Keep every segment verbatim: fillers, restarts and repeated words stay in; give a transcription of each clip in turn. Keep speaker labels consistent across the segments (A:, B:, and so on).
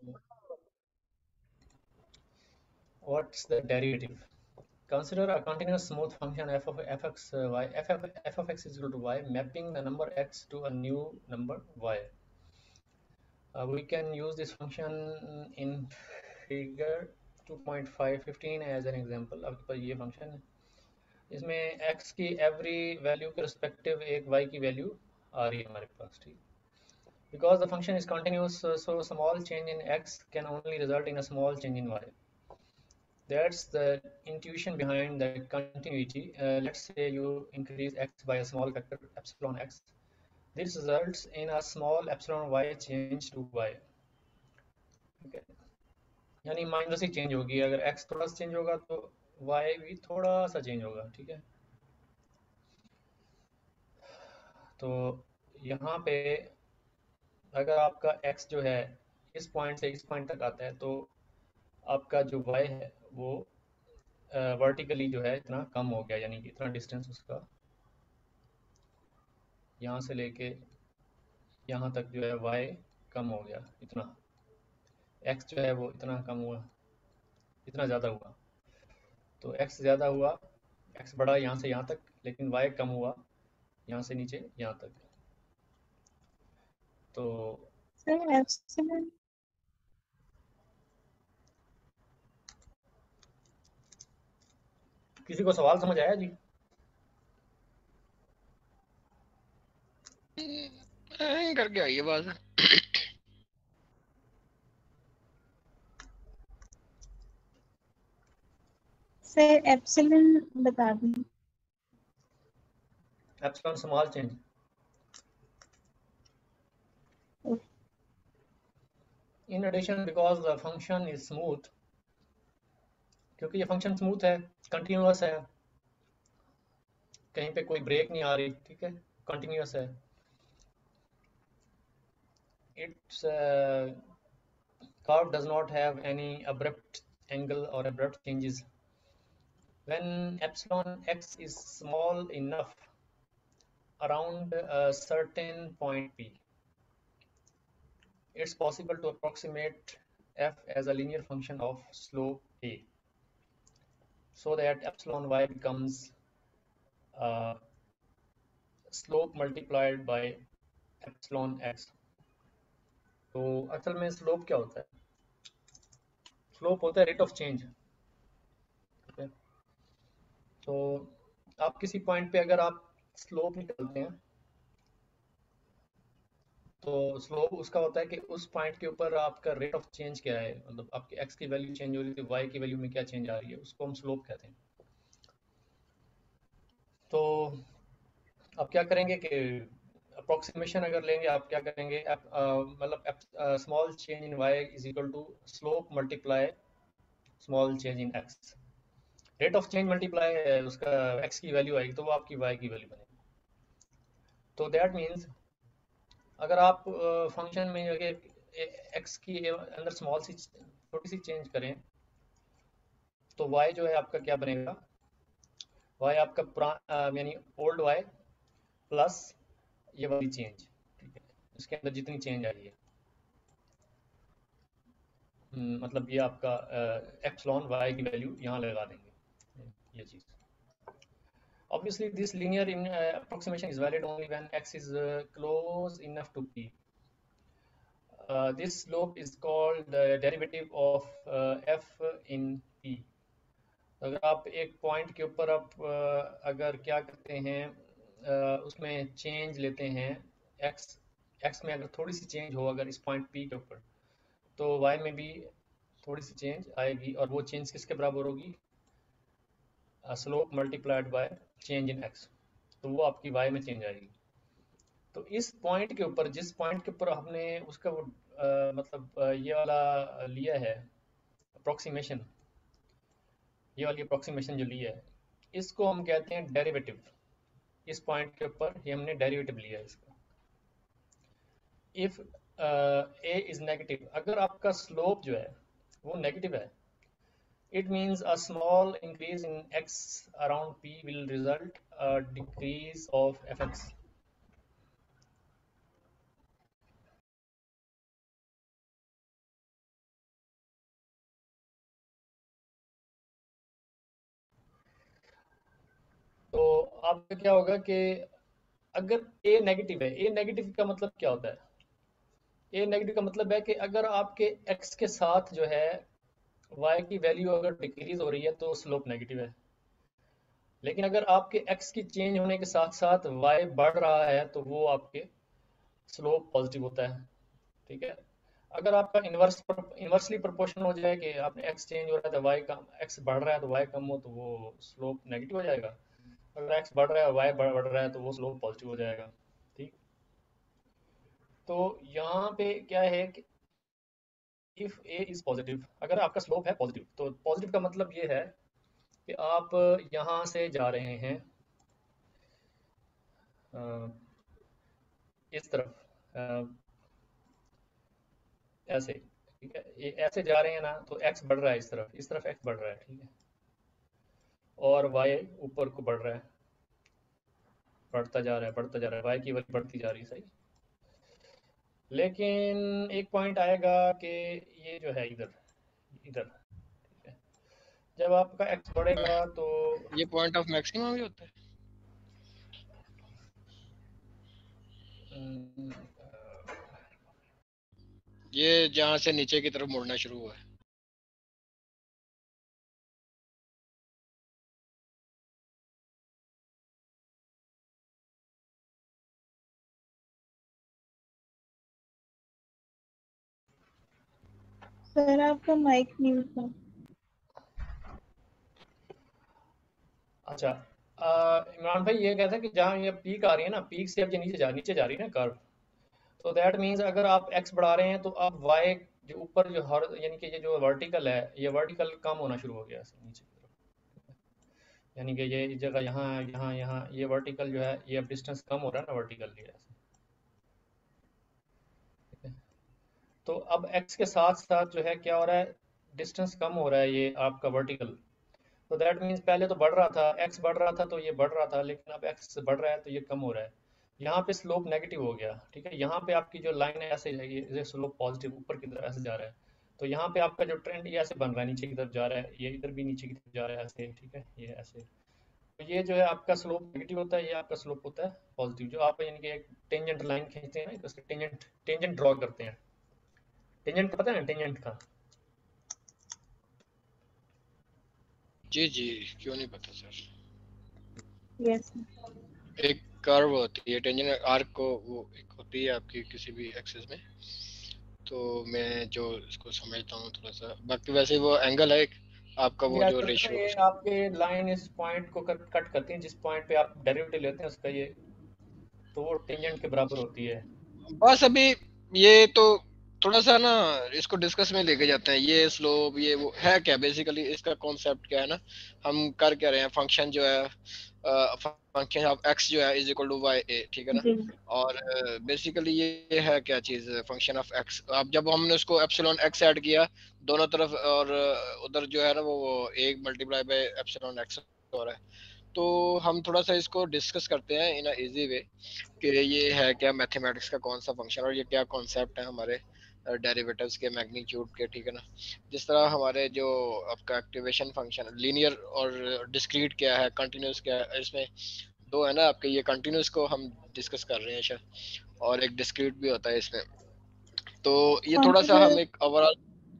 A: What's the derivative? Consider a continuous smooth function f of fx uh, y f of, f of x is equal to y, mapping the number x to a new number y. Uh, we can use this function in figure two point five fifteen as an example. आपके पास ये function है, इसमें x की every value के respective एक y की value आ रही है हमारे पास, ठीक. Because the function is continuous, so, so small change in x can only result in a small change in y. That's the intuition behind the continuity. Uh, let's say you increase x by a small factor epsilon x. This results in a small epsilon y change to y. Okay. यानी minus ही change होगी, अगर x थोड़ा सा change होगा तो y भी थोड़ा सा चेंज होगा, ठीक है. तो यहाँ पे अगर आपका x जो है इस पॉइंट से इस पॉइंट तक आता है, तो आपका जो y है वो वर्टिकली uh, जो है इतना कम हो गया, यानी कि इतना डिस्टेंस उसका यहाँ से लेके यहाँ तक जो है y कम हो गया, इतना x जो है वो इतना कम हुआ, इतना ज़्यादा हुआ. तो x ज़्यादा हुआ, x बढ़ा यहाँ से यहाँ तक, लेकिन y कम हुआ यहाँ से नीचे यहाँ तक. तो
B: सर एप्सिलॉन
A: किसी को सवाल समझ आया जी?
C: ऐं करके आई है बात.
B: सर एप्सिलॉन बता दें.
A: Epsilon small change. In addition because the function is smooth, क्योंकि ये फंक्शन स्मूथ है, कंटिन्यूअस है, कहीं पे कोई ब्रेक नहीं आ रही, ठीक है, कंटिन्यूअस है. It's curve does not have any abrupt angle or abrupt changes. When epsilon x is small enough around a certain point p, it's possible to approximate f as a linear function of slope a, so that epsilon y becomes uh, slope multiplied by epsilon x. तो असल में slope क्या होता है? Slope होता है rate of change. तो आप किसी पॉइंट पे अगर आप स्लोप निकालते हैं, तो स्लोप उसका होता है कि उस पॉइंट के ऊपर आपका रेट ऑफ चेंज क्या है, मतलब आपकी एक्स की वैल्यू चेंज हो रही है तो वाई की वैल्यू में क्या चेंज आ रही है, उसको हम स्लोप कहते हैं. तो आप क्या करेंगे कि अप्रोक्सीमेशन अगर लेंगे, आप क्या करेंगे, मतलब small change in Y is equal to slope multiply small change in X. Rate of change multiply उसका एक्स की वैल्यू आएगी तो वो आपकी वाई की वैल्यू बनेगी. तो दैट मीन्स अगर आप फंक्शन में अगर एक्स की अंदर स्मॉल सी छोटी सी चेंज करें, तो वाई जो है आपका क्या बनेगा, वाई आपका पुराना यानी ओल्ड वाई प्लस ये वाली चेंज, ठीक है, इसके अंदर जितनी चेंज आई है, मतलब ये आपका एप्सिलॉन वाई की वैल्यू यहाँ लगा देंगे, ये चीज़. Obviously, this linear in, uh, approximation is valid only when x is uh, close enough to p. Uh, this slope is called the derivative of uh, f in p. अगर आप एक point के ऊपर आप uh, अगर क्या करते हैं, uh, उसमें चेंज लेते हैं x, x में अगर थोड़ी सी चेंज हो अगर इस पॉइंट p के ऊपर, तो y में भी थोड़ी सी चेंज आएगी, और वो चेंज किसके बराबर होगी, slope multiplied by change in x. तो वो आपकी y में चेंज आएगी. तो इस पॉइंट के ऊपर, जिस पॉइंट के ऊपर हमने उसका वो आ, मतलब आ, ये वाला लिया है अप्रोक्सीमेशन, ये वाली अप्रोक्सीमेशन जो लिया है, इसको हम कहते हैं डेरिवेटिव. इस पॉइंट के ऊपर ये हमने डेरिवेटिव लिया है इसका. इफ ए इज नेगेटिव, अगर आपका स्लोप जो है वो नेगेटिव है, it means a small increase in x around p will result a decrease of fx. तो आपका क्या होगा कि अगर ए नेगेटिव है, ए नेगेटिव का मतलब क्या होता है? ए नेगेटिव का मतलब है कि अगर आपके एक्स के साथ जो है वाई की वैल्यू अगर डिक्रीज हो रही है तो स्लोप नेगेटिव है, लेकिन अगर आपके एक्स की चेंज होने के साथ साथ वाई बढ़ रहा है तो वो आपके स्लोप पॉजिटिव होता है। ठीक है। अगर आपका इन्वर्स इन्वर्सली प्रोपोर्शनल हो जाए कि आपने एक्स चेंज हो रहा है तो वाई कम, एक्स बढ़ रहा है तो वाई कम हो, तो वो स्लोप नेगेटिव हो जाएगा। अगर एक्स बढ़ रहा है वाई बढ़ बढ़ रहा है तो वो स्लोप पॉजिटिव हो जाएगा। ठीक। तो यहाँ पे क्या है कि इफ ए इज पॉजिटिव, अगर आपका स्लोप है पॉजिटिव, तो पॉजिटिव का मतलब ये है कि आप यहाँ से जा रहे हैं अ, इस तरफ, अ, ऐसे। ठीक है, ये ऐसे जा रहे हैं ना, तो एक्स बढ़ रहा है इस तरफ, इस तरफ एक्स बढ़ रहा है। ठीक है, और वाई ऊपर को बढ़ रहा है, बढ़ता जा रहा है बढ़ता जा रहा है, वाई की वैल्यू बढ़ती जा रही है। सही। लेकिन एक पॉइंट आएगा कि ये जो है इधर इधर, ठीक है, जब आपका एक्स बढ़ेगा तो
C: ये पॉइंट ऑफ मैक्सिमम भी होता है।
A: अम,
C: ये जहाँ से नीचे की तरफ मुड़ना शुरू हुआ है।
B: सर आपका माइक म्यूट है।
A: अच्छा, अ, इमरान भाई ये कहता है कि जहाँ ये पीक आ रही है ना, पीक से अब ये नीचे जा नीचे जा रही है ना कर्व, तो दैट मीन्स अगर आप एक्स बढ़ा रहे हैं तो आप वाई जो ऊपर जो हर यानी कि ये जो वर्टिकल है, ये वर्टिकल कम होना शुरू हो गया ऐसे नीचे की तरफ। यानी कि ये इस जगह यहाँ यहाँ यहाँ ये वर्टिकल जो है ये अब डिस्टेंस कम हो रहा है ना, वर्टिकल ये ऐसे। ठीक है। तो अब एक्स के साथ साथ जो है क्या हो रहा है, डिस्टेंस कम हो रहा है ये आपका वर्टिकल। तो दैट मीन्स पहले तो बढ़ रहा था, एक्स बढ़ रहा था तो ये बढ़ रहा था, लेकिन अब एक्स बढ़ रहा है तो ये कम हो रहा है। यहाँ पे स्लोप नेगेटिव हो गया। ठीक है, यहाँ पे आपकी जो लाइन है ऐसे है, ये स्लोप पॉजिटिव ऊपर की तरफ ऐसे जा रहा है। तो यहाँ पे आपका जो ट्रेंड ये ऐसे बन रहा है, नीचे की तरफ जा रहा है, ये इधर भी नीचे की तरफ जा रहा है ऐसे। ठीक है, ये ऐसे। तो ये जो है आपका स्लोप नेगेटिव होता है, ये आपका स्लोप होता है पॉजिटिव। जो आप यानी कि एक टेंजेंट लाइन खींचते हैं ना, तो टेंजेंट टेंजेंट ड्रॉ करते हैं। टेंजेंट का पता है ना, टेंजेंट का?
C: जी जी, क्यों नहीं पता सर।
B: यस।
C: एक कर्व होती है टेंजेंट आर्क को, वो एक होती है आपकी किसी भी एक्सिस में। तो मैं जो इसको समझता हूँ थोड़ा सा, बाकी वैसे वो एंगल है एक आपका, वो
A: या
C: जो
A: तो
C: रेशियो
A: ये आपके लाइन इस पॉइंट को कट कट करती है, जिस पॉइंट पे आप डेरिवेटिव लेते हैं उसका, ये तो वो टेंजेंट के बराबर होती है।
C: बस अभी ये तो थोड़ा सा ना इसको डिस्कस में लेके जाते हैं। ये स्लोप ये वो है क्या, बेसिकली इसका कॉन्सेप्ट क्या है ना, हम कर क्या रहे हैं। फंक्शन जो है फंक्शन ऑफ एक्स जो है is equal to Y A, ठीक है ना।
B: जी।
C: और बेसिकली uh, ये है क्या चीज, फंक्शन ऑफ एक्स। अब जब हमने उसको एप्सिलॉन एक्स ऐड किया दोनों तरफ, और uh, उधर जो है ना वो एक मल्टीप्लाई बाय एप्सिलॉन एक्स हो रहा है। तो हम थोड़ा सा इसको डिस्कस करते हैं इन इजी वे कि ये है क्या मैथमेटिक्स का कौन सा फंक्शन, और ये क्या कॉन्सेप्ट है हमारे डेरिवेटिव्स के मैग्नीट्यूड के, ठीक है ना। जिस तरह हमारे जो आपका एक्टिवेशन फंक्शन लीनियर और डिस्क्रीट क्या है, कंटिन्यूस क्या है, इसमें दो है ना आपके। ये कंटिन्यूस को हम डिस्कस कर रहे हैं शायद, और एक डिस्क्रीट भी होता है इसमें। तो ये थोड़ा सा हम
B: कॉन्टिन्यूस।
C: एक ओवरऑल,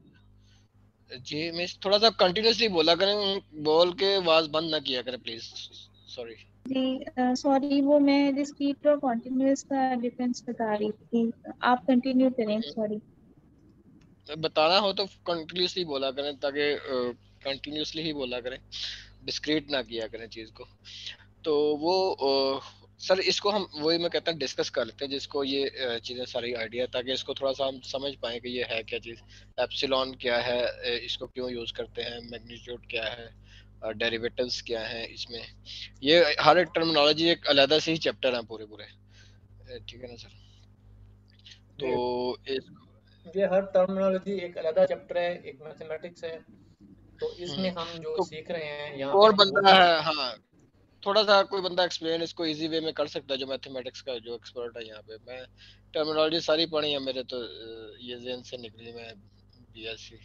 C: जी मैं थोड़ा सा कंटिन्यूसली बोला करें, बोल के आवाज बंद ना किया करें प्लीज, सॉरी।
B: जी सॉरी, वो मैं डिस्क्रीट और कॉन्टिन्यूस का डिफरेंस बता रही थी। आप कंटिन्यू करें, सॉरी।
C: बताना हो तो कंटिन्यूसली बोला करें, ताकि कंटिन्यूसली ही बोला करें, डिस्क्रीट ना किया करें चीज को। तो वो अ, सर इसको हम वही मैं कहता हूँ डिस्कस कर लेते हैं, जिसको ये अ, चीजें सारी आइडिया, ताकि इसको थोड़ा सा हम समझ पाए कि ये है क्या चीज, एप्सिलॉन क्या है, अ, इसको क्यों यूज करते हैं, मैग्नीट्यूड क्या है, डेरिवेटिव्स क्या है इसमें। ये हर एक टर्मिनोलॉजी एक अलग से ही चैप्टर है पूरे पूरे, अ, ठीक है ना सर। तो
A: ये
C: इस,
A: ये हर टर्मिनोलॉजी एक अलग चैप्टर है, एक मैथमेटिक्स है। तो इसमें
C: हम्म,
A: हम जो
C: तो
A: सीख रहे हैं यहाँ पे
C: और
A: हम वो
C: बंदा
A: सीख
C: है,
A: रहे हैं।
C: हाँ थोड़ा सा कोई बंदा एक्सप्लेन इसको इजी वे में कर सकता है, जो मैथमेटिक्स का जो एक्सपर्ट है यहाँ पे। मैं टर्मिनोलॉजी सारी पढ़ी है मेरे तो, अ, ये जेन से निकली मैं बीएससी।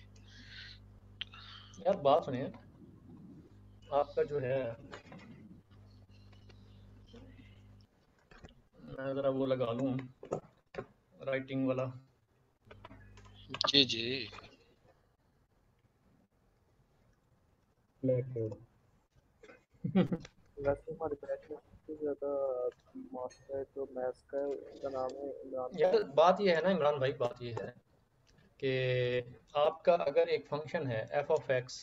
A: यार बात सुनिए, आपका जो है मैं ज़रा वो लगा लूँ राइटिंग वाला।
C: जी जी
A: ब्लैक बोर्ड।
D: वैसे हमारे बैच में सबसे ज़्यादा मास्टर जो मैथ्स का है उसका नाम है इमरान
A: यार
D: खान।
A: बात ये है ना इमरान भाई, बात ये है कि आपका अगर एक फंक्शन है F of X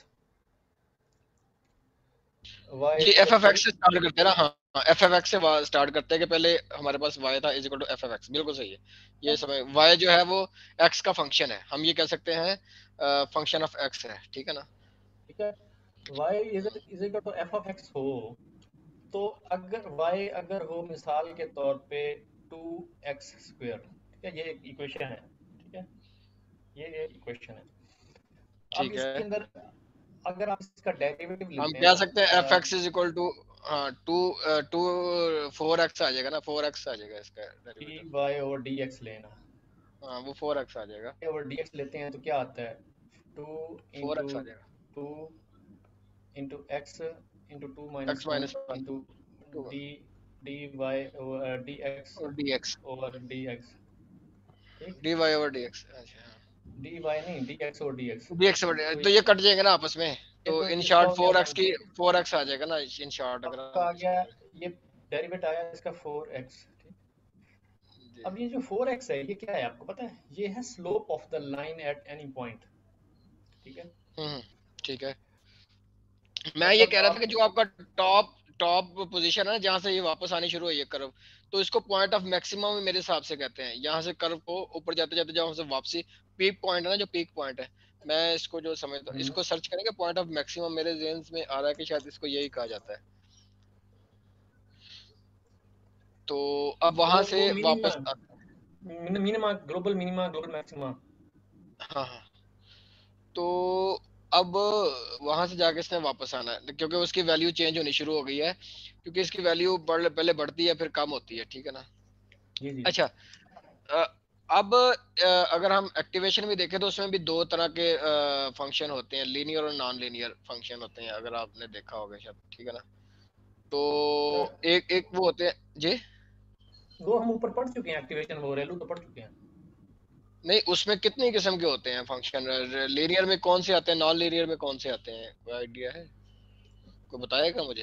A: Y
C: G F F X से स्टार्ट करते हैं ना। हाँ एफ एफ एक्स से स्टार्ट करते हैं कि पहले हमारे पास y था is equal to F F X. बिल्कुल सही है ये समय y जो है वो x का फंक्शन है, हम ये कह सकते हैं फंक्शन ऑफ x है, ठीक है ना।
A: ठीक है, y is is equal to F of X हो तो अगर y अगर हो मिसाल के तौर पे टू एक्स स्क्वायर, ठीक है, ये एक इक्वेशन है, ठीक है, ये ये इक्वेशन है। अब
C: ठीक
A: इसके
C: है
A: अंदर अगर आप इसका डेरिवेटिव
C: हम
A: लेते हैं
C: कह
A: ना,
C: सकते हैं F x is equal to हाँ टू टू फोर एक्स आ जाएगा ना, फोर एक्स आ जाएगा इसका
A: D
C: derivative.
A: Y over D X लेना,
C: हाँ वो फोर एक्स आ जाएगा,
A: ओवर डी एक्स लेते हैं तो क्या आता है, टू
C: फोर
A: इंटू
C: एक्स आ जाएगा,
A: two into X into two
C: X
A: minus one
C: minus one
A: into
C: two
A: D D Y over D X
C: और D X
A: over D X, ठीक,
C: D Y over D X. अच्छा
A: D Y नहीं D X over D X.
C: D X
A: तो
C: तो ये cut जाएंगे ना आपस में,
A: ये
C: तो
A: तो
C: इन
A: इसका
C: शॉर्ट
A: हो गया
C: फोर एक्स
A: वन,
C: की फोर एक्स आ जाएगा ना इन शॉर्ट अगर
A: आपका आ
C: हम
A: गया
C: इसको
A: ये डेरिवेट आया इसका फोर एक्स, ठीक।
C: जी।
A: अब ये जो फोर एक्स है ये क्या है आपको पता है, ये है slope of the line at any point, ठीक है।
C: हम्म ठीक है मैं ये
A: मतलब
C: कह रहा था
A: आप
C: कि जो आपका टॉप टॉप पोजीशन है ना जहाँ से ये वापस आनी शुरू हुई है कर्व, तो इसको पॉइंट ऑफ मैक्सिमम मेरे हिसाब से कहते हैं। यहाँ से कर्व को ऊपर जाते जाते जहाँ से वापसी पीक पॉइंट है ना, जो पीक पॉइंट है, मैं इसको जो समझता हूँ
A: हम्म,
C: इसको सर्च करेंगे पॉइंट ऑफ मैक्सिमम, मेरे जेहन में आ रहा है कि शायद इसको यही कहा जाता है। तो अब वहां
A: वो
C: से
A: वो मिनिमा
C: वापस आ-
A: minima global minima global maxima.
C: हाँ हाँ तो अब वहां से जाके इसने वापस आना है क्योंकि उसकी वैल्यू चेंज होनी शुरू हो गई है, क्योंकि इसकी वैल्यू बढ़ पहले बढ़ती है फिर कम होती है, ठीक है ना।
A: जी जी।
C: अच्छा अ, अब अ, अगर हम एक्टिवेशन भी देखें तो उसमें भी दो तरह के फंक्शन होते हैं, लीनियर और नॉन लीनियर फंक्शन होते हैं, अगर आपने देखा होगा शायद, ठीक है ना। तो एक एक वो होते हैं जी,
A: वो हम ऊपर पढ़ चुके हैं, एक्टिवेशन वो रेलू तो पढ़ चुके हैं।
C: नहीं उसमें कितनी किस्म के होते हैं फंक्शन, लीनियर में कौन से आते हैं, नॉन लीनियर में कौन से आते हैं, कोई आइडिया है, कोई बताएगा मुझे।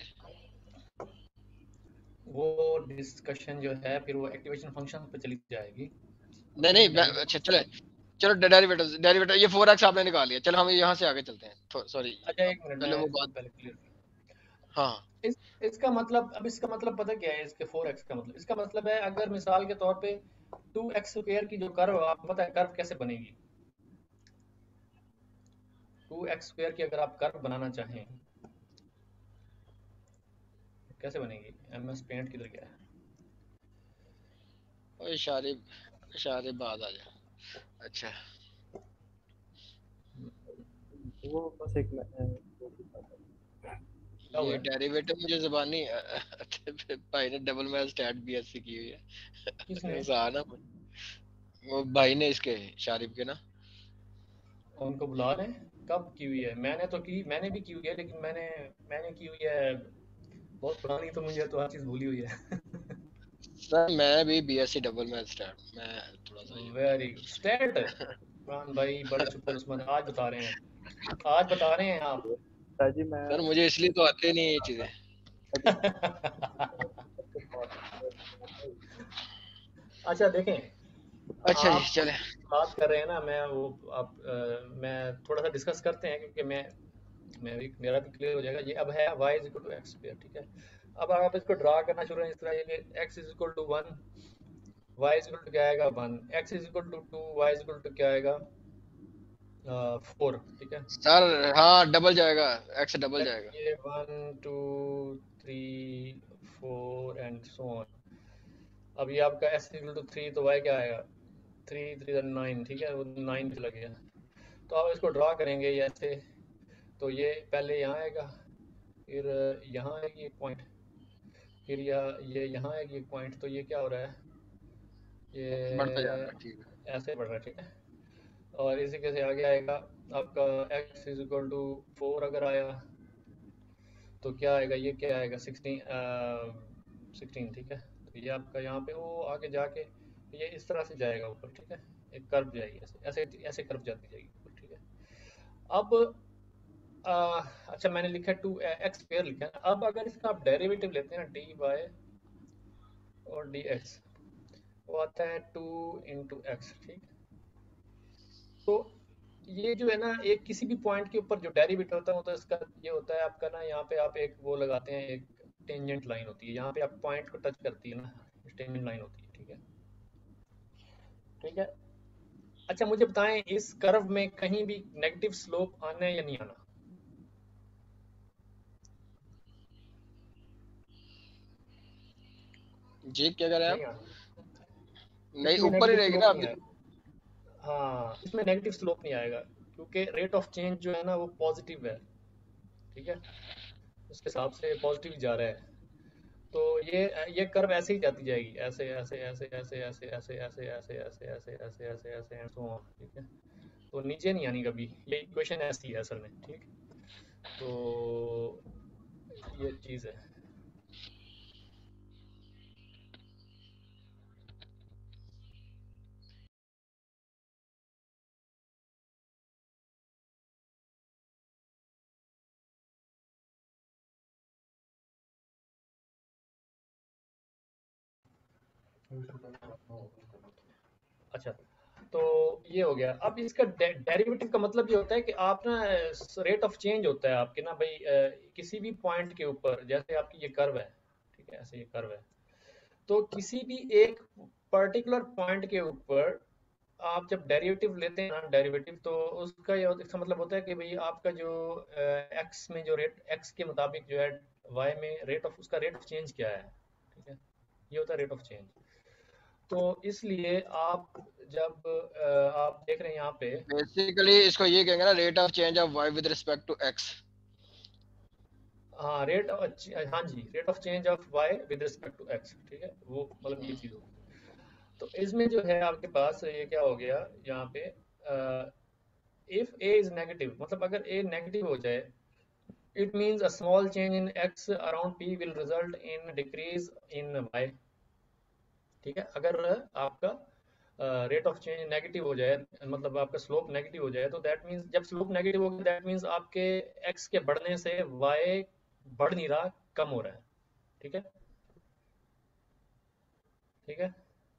A: वो डिस्कशन जो है फिर वो एक्टिवेशन फंक्शन पे चली जाएगी।
C: नहीं नहीं मैं- अच्छा चले चलो डेरिवेटिव डेरिवेटिव ये फोर एक्स आपने निकाल लिया, चलो हम यहाँ से आगे चलते हैं, सॉरी
A: अच्छा एक मिनट
C: पहले
A: मैं
C: वो
A: इसको
C: बात।
A: पहले क्लियर,
C: हाँ
A: इस इसका मतलब, अब इसका मतलब पता क्या है, इसके फोर एक्स का मतलब, इसका मतलब है अगर मिसाल के तौर पे टू एक्स स्क्वायर की जो कर्व, आपको पता है कर्व कैसे बनेगी, टू एक्स स्क्वायर की अगर आप कर्व बनाना चाहें कैसे बनेगी, एम एस पेंट किधर गया है,
C: और इशारे इशारे बाद आ जाए। अच्छा
D: वो बस एक मैं- अ, वो भी था।
A: क्या हुआ
C: ये
A: है?
C: डेरिवेटिव मुझे ज़बानी भाई ने डबल मैथ स्टैट बीएससी की हुई
A: किसने?
C: है आसान है वो भाई ने इसके शारिफ के ना।
A: उनको बुला लें, कब की हुई है, मैंने तो की, मैंने भी की हुई है, लेकिन मैंने मैंने की हुई है बहुत पुरानी, तो मुझे तो हर चीज भूली हुई है।
C: सर मैं भी बीएससी डबल मैथ स्टैट, मैं थोड़ा सा ये
A: वेरी गुड स्टेट, इमरान भाई बड़े शुक्र उस्मान, आज बता रहे हैं, आज बता रहे हैं आप।
D: सर जी मैं
C: सर मुझे इसलिए तो आते नहीं ये चीजें।
D: अभी सबसे बात-
A: अच्छा देखें,
C: अच्छा जी
A: आप
C: चले।
A: बात कर रहे हैं ना, मैं वो आप अ, मैं थोड़ा सा डिस्कस करते हैं क्योंकि मैं मैं भी मेरा भी क्लियर हो जाएगा। ये अब है y is equal to x square, ठीक है। अब आप इसको ड्रा करना शुरू करें इस तरह, ये x is equal to one, y is equal to क्या आएगा one, x is equal to two, y is equal to क्या आएगा फोर, ठीक है।
C: सर हाँ डबल जाएगा, एक्स डबल जाएगा।
A: ये one two three four and so on. अब ये आपका s इक्वल टू थ्री, तो y क्या आएगा, थ्री थ्री नाइन, ठीक है, वो नाइन पे लग गया। तो आप इसको ड्रा करेंगे ये ऐसे, तो ये पहले यहाँ आएगा, फिर यहाँ आएगी एक पॉइंट, फिर या ये यहाँ आएगी एक पॉइंट, तो ये क्या हो रहा है,
C: बढ़ता जा
A: ये
C: रहा है, ठीक है।
A: ऐसे बढ़ रहा है, ठीक है। और इसी के से आगे आएगा आपका x is equal to four अगर आया तो क्या आएगा, ये क्या आएगा सिक्सटीन, सिक्सटीन, ठीक है। तो ये आपका यहाँ पे वो आगे जाके ये इस तरह से जाएगा ऊपर, ठीक है, एक कर्व जाएगी ऐसे ऐसे ऐसे कर्व जाती जाएगी ऊपर, ठीक है। अब आ, अच्छा मैंने लिखा टू एक्स स्क्वायर लिखा है। अब अगर इसका आप डेरिवेटिव लेते हैं ना डी वाई और डी एक्स, वो आता है टू इंटू एक्स, ठीक। तो ये जो है ना एक किसी भी पॉइंट के ऊपर जो डेरिवेटिव होता है वो तो इसका ये होता है आपका ना, यहाँ पे आप एक वो लगाते हैं, एक टेंजेंट लाइन होती है यहाँ पे, आप पॉइंट को टच करती है ना, टेंजेंट लाइन होती है, ठीक है, ठीक है। अच्छा मुझे बताएं इस कर्व में कहीं भी नेगेटिव स्लोप आना है या नहीं आना?
C: जी क्या कह रहे हैं
A: नहीं
C: आप?
A: आना,
C: नहीं,
A: इसमें
C: ऊपर ही
A: नेगेटिव
C: रहेगी
A: स्लोप
C: ना
A: नहीं
C: आपकी।
A: आएगा। हाँ इसमें नेगेटिव स्लोप नहीं आएगा क्योंकि रेट ऑफ चेंज जो है ना वो पॉजिटिव है, ठीक है, उसके हिसाब से पॉजिटिव जा रहा है। तो ये ये कर्व ऐसे ही जाती जाएगी, ऐसे ऐसे ऐसे ऐसे ऐसे ऐसे ऐसे ऐसे ऐसे ऐसे ऐसे ऐसे ऐसे एंड सो ऑन, ठीक है। तो नीचे नहीं आनी कभी, ये इक्वेशन ऐसी है असल में, ठीक। तो ये चीज़ है। अच्छा तो ये हो गया। अब इसका डेरिवेटिव का मतलब ये होता है कि आप ना रेट ऑफ चेंज होता है आपके ना भाई अ, किसी भी पॉइंट के ऊपर, जैसे आपकी ये कर्व है, ठीक है, ऐसे ये कर्व है, तो किसी भी एक पर्टिकुलर पॉइंट के ऊपर आप जब डेरिवेटिव लेते हैं ना, डेरिवेटिव, तो उसका ये होता- इसका मतलब होता है कि भाई आपका जो एक्स में जो रेट, एक्स के मुताबिक जो है वाई में रेट ऑफ, उसका रेट ऑफ चेंज क्या है, ठीक है, ये होता है रेट ऑफ चेंज। तो इसलिए आप जब अ, आप देख रहे हैं यहाँ पे,
C: बेसिकली इसको ये कहेंगे ना, rate of change of y with respect to x.
A: हाँ रेट, हाँ जी, rate of change of y with respect to x, ठीक है, वो मतलब ये चीज़ होगी। तो इसमें जो है आपके पास ये क्या हो गया यहाँ पे, इफ ए इज नेगेटिव, मतलब अगर ए नेगेटिव हो जाए, it means a small change in x around p will result in decrease in y, ठीक है। अगर आपका रेट ऑफ चेंज नेगेटिव हो जाए, मतलब आपका स्लोप नेगेटिव हो जाए, तो दैट मीन्स जब स्लोप नेगेटिव हो गया दैट मीन्स आपके एक्स के बढ़ने से वाई बढ़ नहीं रहा, कम हो रहा है, ठीक है, ठीक है।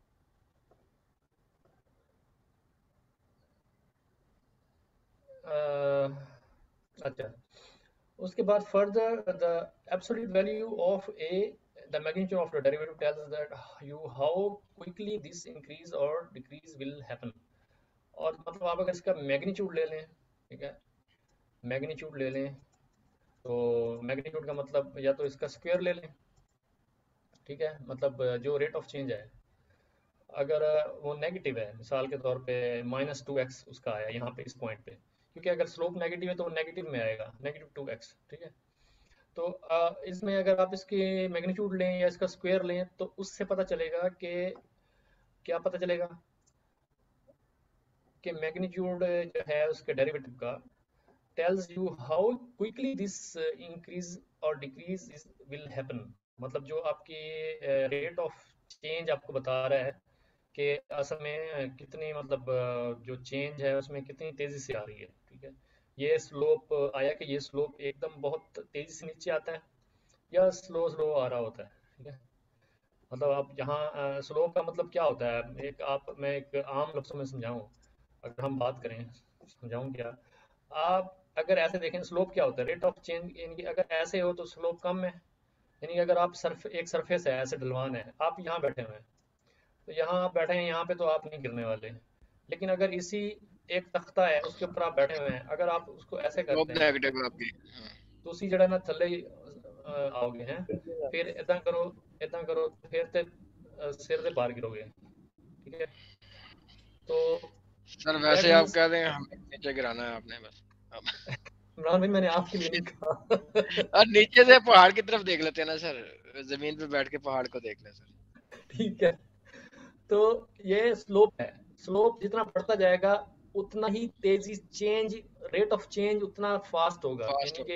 A: अ, अच्छा उसके बाद further the absolute value of a, the magnitude of the derivative tells that you how quickly this increase और डिक्रीज विल हैपन। और मतलब आप अगर इसका मैग्नीट्यूड ले लें, ठीक है, मैग्नीट्यूड ले लें, तो मैग्नीट्यूड का मतलब या तो इसका स्क्वायर ले लें, ठीक है, मतलब जो रेट ऑफ चेंज है, अगर वो नेगेटिव है, मिसाल के तौर पे माइनस टू एक्स उसका आया यहाँ पे इस पॉइंट पे, क्योंकि अगर स्लोप नेगेटिव है तो वो नेगेटिव में आएगा, नेगेटिव टू एक्स, ठीक है। तो अ, इसमें अगर आप इसकी मैग्नीट्यूड लें या इसका स्क्वायर लें तो उससे पता चलेगा कि क्या पता चलेगा कि मैग्नीट्यूड जो है उसके डेरिवेटिव का tells you how quickly this uh, increase or decrease is, will happen। मतलब जो आपकी रेट ऑफ चेंज आपको बता रहा है कि असल में कितनी, मतलब अ, जो चेंज है उसमें कितनी तेजी से आ रही है, ठीक है। ये स्लोप आया कि ये स्लोप एकदम बहुत तेजी से नीचे आता है या स्लो स्लो आ रहा होता है, ठीक है। मतलब आप यहाँ स्लोप का मतलब क्या होता है, एक आप, मैं एक आम लफ्ज़ों में समझाऊं, अगर हम बात करें, समझाऊं क्या, आप अगर ऐसे देखें स्लोप क्या होता है, रेट ऑफ चेंज, यानी कि अगर ऐसे हो तो स्लोप कम है, यानी कि अगर आप सरफ एक सरफेस है, ऐसे ढलवान है, आप यहाँ बैठे हुए हैं, तो यहाँ आप बैठे हैं यहाँ पे तो आप नहीं गिरने वाले। लेकिन अगर इसी एक तख्ता है उसके ऊपर आप बैठे हुए हैं, अगर आप उसको ऐसे
C: स्लोप
A: करते हैं
C: नेगेटिव है आपकी।
A: तो उसी जगह ना थल्ले ही अ, आओगे हैं, फिर इतना करो, इतना करो, फिर ते अ, सिर से पार गिरोगे, ठीक है। तो
C: सर
A: दैट
C: वैसे आप
A: मीन्स,
C: कह रहे हैं हमें नीचे गिराना है आपने बस। अब
A: इमरान भाई मैंने आपके लिए नहीं कहा।
C: और नीचे से पहाड़ की तरफ देख लेते हैं ना सर, जमीन पे बैठ के पहाड़ को देख ले सर।
A: ठीक है, तो ये स्लोप है, स्लोप जितना बढ़ता जाएगा उतना ही तेजी चेंज, रेट ऑफ चेंज उतना फास्ट होगा,
C: फास्ट
A: यानी कि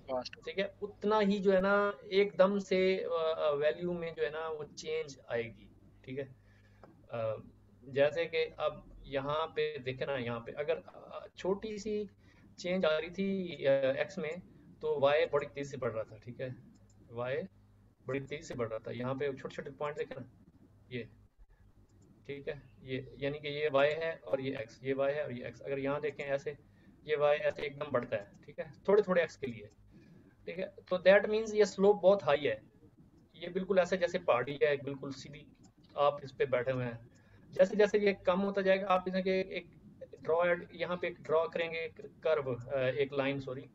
C: फास्ट
A: ठीक है, उतना ही जो है ना एकदम से वैल्यू में जो है ना वो चेंज आएगी। ठीक है, अ, जैसे कि अब यहाँ पे देखे ना, यहाँ पे अगर अ, छोटी सी चेंज आ रही थी एक्स में, तो वाई बड़ी तेजी से बढ़ रहा था। ठीक है, वाई बड़ी तेजी से बढ़ रहा था। यहाँ पे छोटे छोटे पॉइंट देखे ना, ये ठीक है, ये यानी कि ये y है और ये x, ये y है और ये x। अगर यहाँ देखें ऐसे, ये y ऐसे एकदम बढ़ता है। ठीक है, थोड़े थोड़े x के लिए। ठीक है, तो दैट मीन्स ये स्लोप बहुत हाई है। ये बिल्कुल ऐसे जैसे पहाड़ी है, बिल्कुल सीधी, आप इस पे बैठे हुए हैं। जैसे जैसे ये कम होता जाएगा, आप इसमें के एक ड्रॉ यहाँ पे ड्रॉ करेंगे एक कर्व, एक लाइन, सॉरी,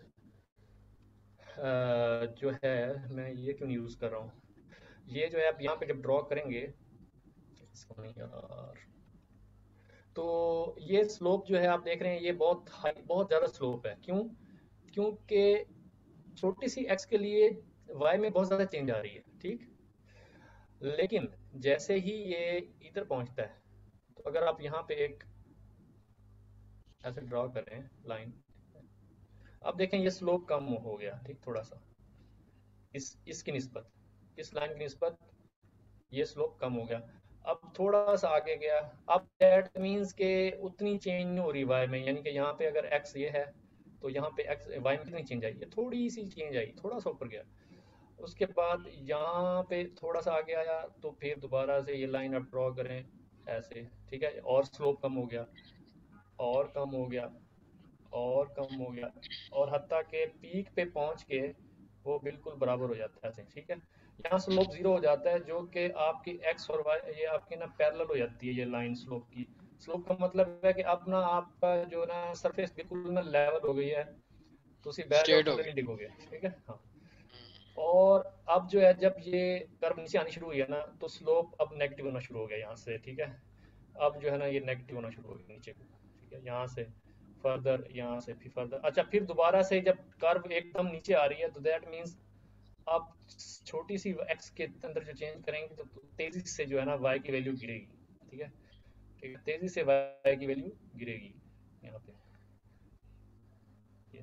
A: जो है, मैं ये क्यों यूज कर रहा हूँ, ये जो है आप यहाँ पे जब ड्रॉ करेंगे, इसको नहीं यार, तो ये स्लोप जो है आप देख रहे हैं, ये बहुत हाई, बहुत ज़्यादा स्लोप है। क्यों? क्योंकि छोटी सी एक्स के लिए वाई में बहुत ज़्यादा चेंज आ रही है। ठीक, लेकिन जैसे ही ये इधर पहुंचता है, तो अगर आप यहाँ पे एक ऐसे ड्रॉ करें लाइन, अब देखें ये स्लोप कम हो गया। ठीक, थोड़ा सा इस इसकी निस्बत, इस लाइन की निस्बत ये स्लोप कम हो गया। अब थोड़ा सा आगे गया, अब दैट मीन्स के उतनी चेंज नहीं हो रही वाई में, यानी कि यहाँ पे अगर एक्स ये है, तो यहाँ पे एक्स वाई में कितनी चेंज आई है, थोड़ी सी चेंज आई, थोड़ा सा ऊपर गया। उसके बाद यहाँ पे थोड़ा सा आगे आया, तो फिर दोबारा से ये लाइन आप ड्रॉ करें ऐसे। ठीक है, और स्लोप कम हो गया, और कम हो गया, और कम हो गया, और हत्ता के पीक पे पहुंच के वो बिल्कुल बराबर हो जाता है ऐसे। ठीक है, यहाँ स्लोप जीरो हो जाता है, जो कि आपकी एक्स और वाई ये आपकी ना पैरेलल हो जाती है, ये लाइन स्लोप की। स्लोप का मतलब है कि अब ना आपका जो ना सरफेस बिल्कुल ना लेवल हो गई है, तो उसी बह जाओ,
C: स्ट्रेट हो
A: थले
C: गई।
A: नहीं डिगोगे। ठीक है, हाँ। और अब जो है, जब ये कर्व नीचे आनी शुरू हुई है ना, तो स्लोप अब नेगेटिव होना शुरू हो गया यहाँ से। ठीक है, अब जो है ना ये नेगेटिव होना शुरू हो गया नीचे को। ठीक है, यहाँ से फर्दर, यहाँ से फिर फर्दर, अच्छा फिर दोबारा से जब कर्व एकदम नीचे आ रही है, तो दैट मीन्स आप छोटी सी एक्स के अंदर जो चेंज करेंगे, तो तेजी से जो है ना वाई की वैल्यू गिरेगी। ठीक है, ठीक है, तेजी से वाई की वैल्यू गिरेगी यहाँ पे, ये,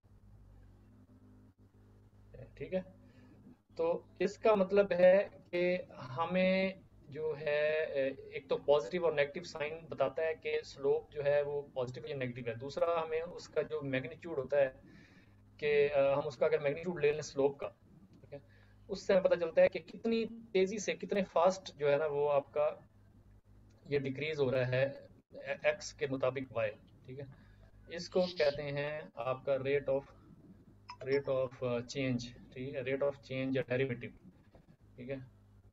A: ठीक है। तो इसका मतलब है कि हमें जो है एक तो पॉजिटिव और नेगेटिव साइन बताता है कि स्लोप जो है वो पॉजिटिव या नेगेटिव है। दूसरा, हमें उसका जो मैग्नीट्यूड होता है कि हम उसका अगर मैग्नीट्यूड ले लें स्लोप का, ठीक है, उससे हमें पता चलता है कि कितनी तेजी से, कितने फास्ट जो है ना वो आपका ये डिक्रीज हो रहा है एक्स के मुताबिक वाई। ठीक है, इसको कहते हैं आपका rate of rate of change. ठीक है, रेट ऑफ चेंज या डेरिवेटिव। ठीक है,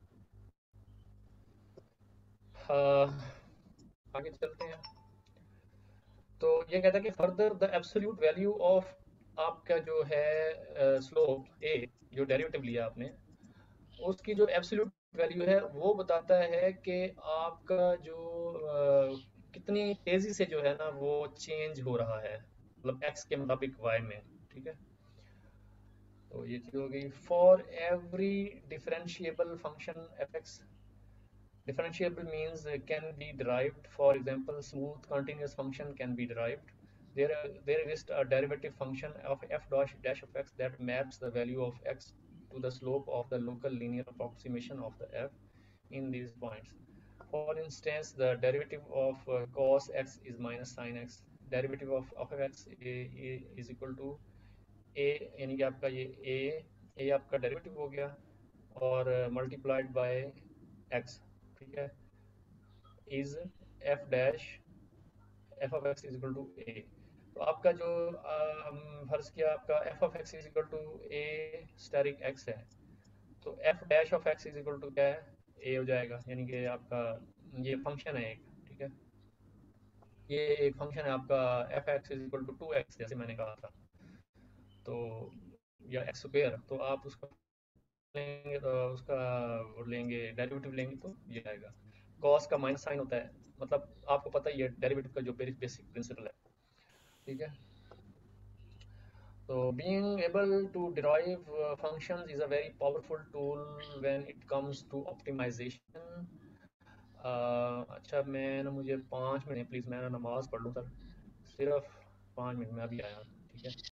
A: हाँ, आगे चलते हैं। तो ये कहता है कि further the absolute value of आपका जो है स्लोप ए, जो डेरिवेटिव लिया आपने, उसकी जो एब्सोल्यूट वैल्यू है वो बताता है कि आपका जो अ, कितनी तेजी से जो है ना वो चेंज हो रहा है, मतलब एक्स के मुताबिक वाई में। ठीक है, तो ये चीज हो गई। For every differentiable function f x, differentiable means uh, can be derived. For example, smooth continuous function can be derived. There, uh, there exists a derivative function of f dash dash of x that maps the value of x to the slope of the local linear approximation of the f in these points. For instance, the derivative of uh, cos x is minus sin x. Derivative of of x a, a is equal to a, यानी कि आपका ये a a आपका derivative हो गया, और multiplied by x। ठीक है, is f dash f of x is equal to a. तो आपका जो फर्ज किया, आपका f of x is equal to a asterisk x है, तो f dash of x is equal to क्या है, ए हो जाएगा। यानी कि आपका ये फंक्शन है एक। ठीक है, ये एक फंक्शन है आपका f x is equal to two x, जैसे मैंने कहा था, तो या एक्स स्क्वायर, तो आप उसका लेंगे, तो उसका वो लेंगे डेरिवेटिव लेंगे, तो ये आएगा। कॉस का माइनस साइन होता है, मतलब आपको पता ही है डेरिवेटिव का जो बेसिक प्रिंसिपल है। ठीक है, तो being able to derive uh, functions is a very powerful tool when it comes to optimization. uh, अच्छा, मैं ना, मुझे पाँच मिनट प्लीज़, मैं ना नमाज पढ़ लूँ सर, सिर्फ पाँच मिनट में अभी आया। ठीक है।